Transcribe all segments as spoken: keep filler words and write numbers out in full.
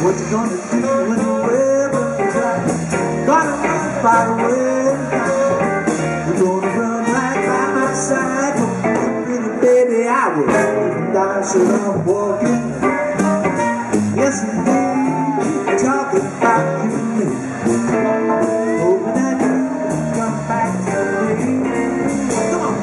What you gonna do when the weather's right? Gonna run by the way. You're gonna run right by my side. Pretty baby, I will. Even die, should I'm walking. Yes, indeed, talking about you and me. Hoping that you come back to me. Come on.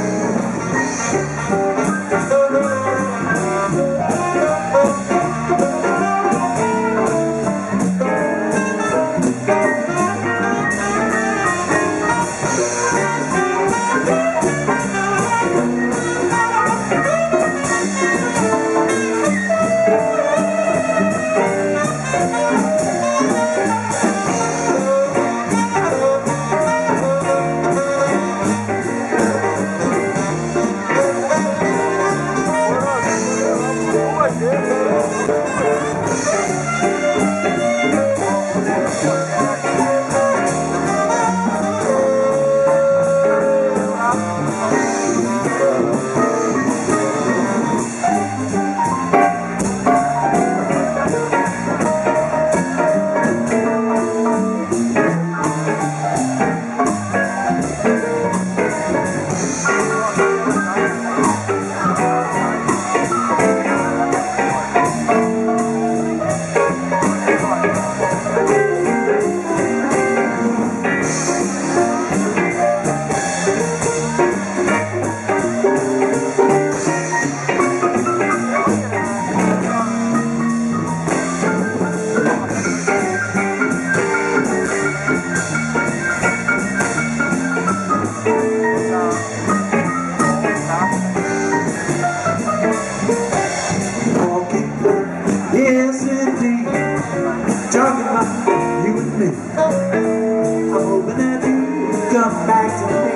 Yes, indeed, talking about you and me. I'm hoping that you come back to me.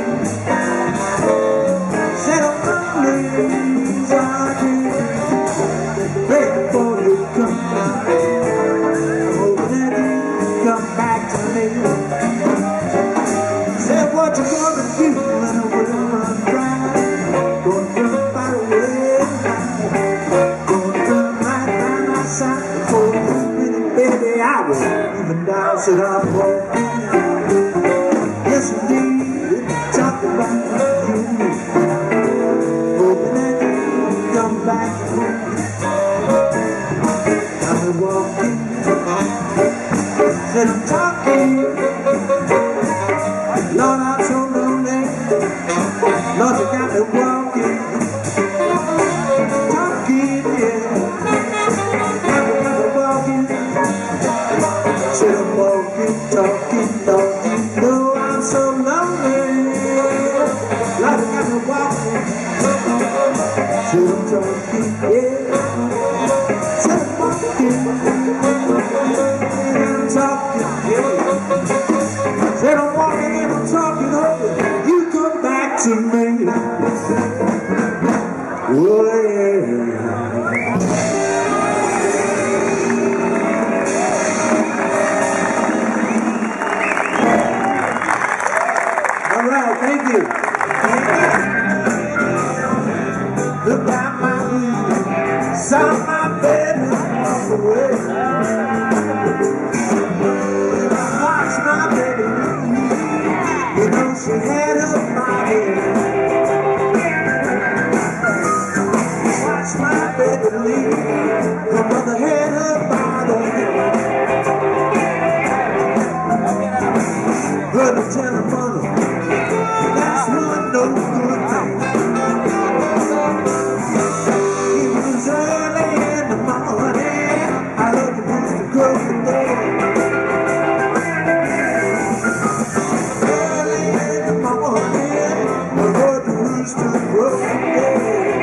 Said I'm always waiting for you to come back. I'm hoping that you come back to me. Said what you gonna do when the world runs dry? Gonna run by the way. Baby, I will even die should I'm walking. Yes, indeed, talking about you and me. Hoping that you come back home. I'm walking, said I'm talking. Lord, I'm so lonely. Lord, you got me walking. Talking, yeah. Said I'm walking, talking, talking, no, I'm so lonely. Like I'm walking. Said I'm talking, yeah. Said I'm walking, I'm talking, yeah. Said I'm walking and I'm talking, hoping you come back to me. Oh, yeah. All right, thank you. Look out my window, saw my baby walk away. I watched my baby leave, you know she had her body. Watched my baby leave, her mother had her body. Heard her tell her mother, that's one no good thing. It was early in the morning, I heard the rooster crow today. Early in the morning, I heard the rooster crow today.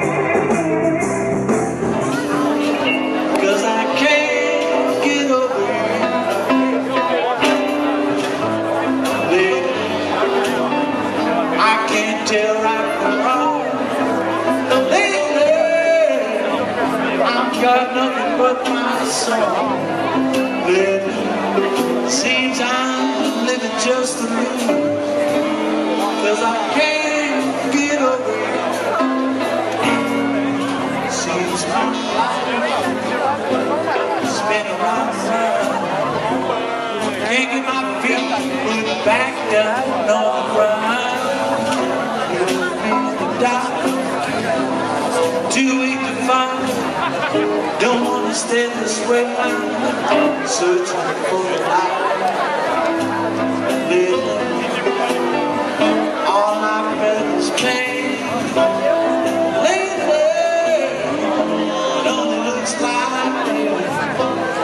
Cause I can't get over it. I can't tell right from wrong. Lately, I've got nothing but my song. Lately, seems I'm living just for me. Cause I can't get over it. Seems I'm been a rough run. Can't get my feet back down on the ground. You'll be the doctor, too weak to find. Don't wanna stay this way, searching for a life.